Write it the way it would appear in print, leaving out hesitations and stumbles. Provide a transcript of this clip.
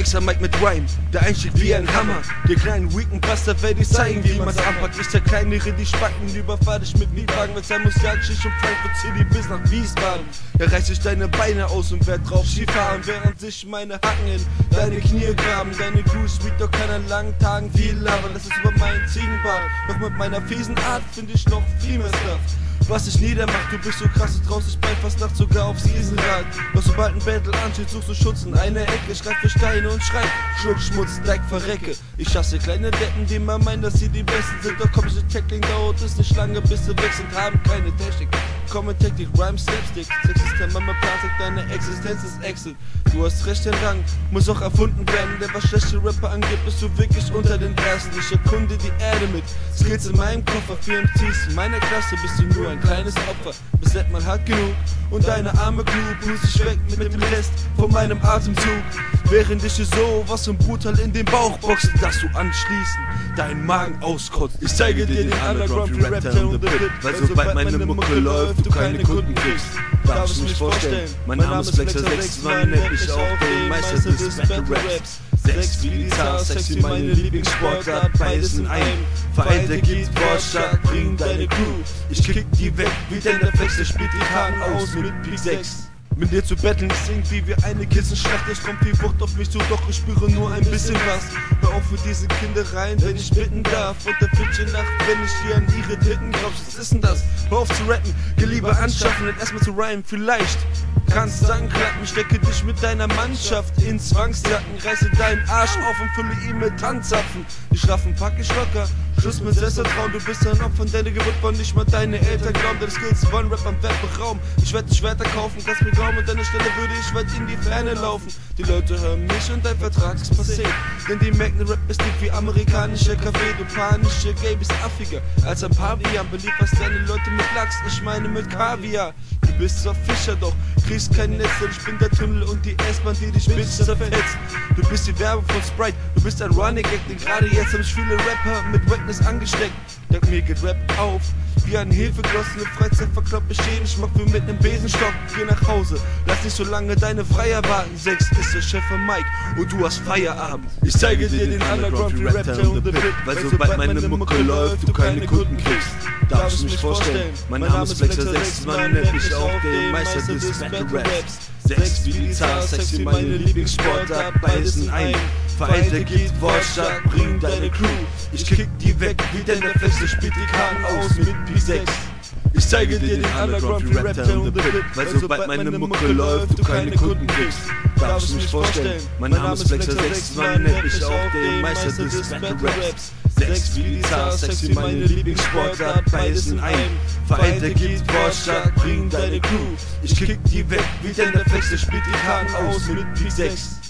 Flexer Mike mit Rhyme, der Einstieg wie ein Hammer. Der kleinen Weekend-Buster werde ich zeigen, wie man's anpackt. Ich zerkleinere die Spacken, überfahr dich mit Mietwagen. Mit seinem Musialschicht und Frankfurt City bis nach Wiesbaden. Da reiß ich deine Beine aus und werd drauf Skifahren, während sich meine Hacken in deine Knie graben. Deine Crew sweet, doch kann an langen Tagen viel labern. Das ist über meinen Ziegenbart, doch mit meiner fiesen Art finde ich noch viel mehr Stuff. Was dich niedermacht, du bist so krass, du traust dich bei fast Nacht sogar aufs Riesenrad. Doch sobald ein Battle ansteht, suchst du Schutz in einer Ecke. Schreib für Steine und schrei, schluck Schmutz, Dreck, verrecke. Ich hasse kleine Deppen, die mal meinen, dass sie die Besten sind. Doch komm ich in Tackling, dauert es nicht lange, bis sie weg sind. Haben keine Technik, komm Taktik, Rhyme, Slapstick. Sex ist der Mama Plastik, deine Existenz ist Exit. Du hast recht, den Rang muss auch erfunden werden. Der was schlechte Rapper angeht, bist du wirklich unter den Ersten. Ich erkunde die Erde mit Skills in meinem Koffer. Für MCs in meiner Klasse bist du nur ein kleines Opfer. Bis man hat genug und deine arme Crew pust dich weg mit dem Rest von meinem Atemzug. Während ich dir so was und brutal in den Bauch boxe, dass du anschließend deinen Magen auskotzt. Ich zeige dir den Underground wie Raptor und The Pit, weil sobald meine Mucke läuft, du keine Kunden kriegst. Darfst du mich vorstellen, mein Name ist Flexer 6, man nennt mich auch den Meister des Battle Raps. Sex wie die Zars, Sex wie meine Lieblingssportart, beides in einem. Vereint der geht wortstark, bring deine Crew. Ich kick die weg, wie denn der Flex, der spielt die Karten aus mit Peak 6. Mit dir zu betteln ist irgendwie wie eine Kissenschlacht. Es kommt viel Wucht auf mich zu, doch ich spüre nur ein bisschen was. Hör auf für diese Kindereien, wenn ich bitten darf. Und der Fitche Nacht, wenn ich dir an ihre Titten glaubst. Was ist denn das? Hör auf zu rappen, geh lieber anschaffen und erstmal zu rhymen. Vielleicht kannst dann klappen, stecke dich mit deiner Mannschaft in Zwangsjacken. Reiße deinen Arsch auf und fülle ihn mit Tanzapfen. Die Schraffen pack ich locker, Schluss mit Selbstvertrauen. Du bist ein Opfer deiner Geburt, von nicht mal deine Eltern glauben. Deine Skills wollen Rap am Webraum. Ich werde Schwerter kaufen, kannst mir glauben, an deiner Stelle würde ich weit in die Ferne laufen. Die Leute hören mich und dein Vertrag ist passé. Denn die merken, Rap ist nicht wie amerikanischer Kaffee. Du panische Gay bist affiger als ein Pavian. Belieferst deine Leute mit Lachs, ich meine mit Kaviar. Du bist zwar Fischer, doch kriegst kein Netz, denn ich bin der Tunnel und die S-Bahn, die dich bitch zerfetzt. Du bist die Werbung von Sprite, du bist ein Running Gag, denn gerade jetzt hab ich viele Rapper mit Wackness angesteckt. Denk mir geht Rap auf, wie ein Hefegloss, eine Freizeit verkloppt ich jeden Schmack wie mit nem Besenstock. Geh nach Hause, lass nicht so lange deine Freier warten. 6 ist der Chef von Mike und du hast Feierabend. Ich zeige dir den Underground wie Raptor und The Pit, weil sobald meine Mucke läuft, du keine Kunden kriegst. Darfst du mich vorstellen, mein Name ist Flexer 6, man nennt mich auch den Meister des Battle Raps. Sex wie die Zars, Sex wie meine Lieblingssportart, beides in einem. Vereint der geht wortstark, bring deine Crew. Ich kick die weg, wie denn der Flex, der spielt die Karten aus mit Peak 6. Ich zeige dir den Underground wie Raptor und The Pit, weil sobald meine Mucke läuft, du keine Kunden kriegst. Darfst du mich vorstellen, mein Name ist Flexer 6, man nennt mich auch den Meister des Battle Raps. Sex wie die Zars, Sex wie meine Lieblingssportart, beides in einem. Vereint der geht wortstark, bring deine Crew. Ich kick die weg, wie denn der Flex, der spielt die Karten aus mit Peak 6.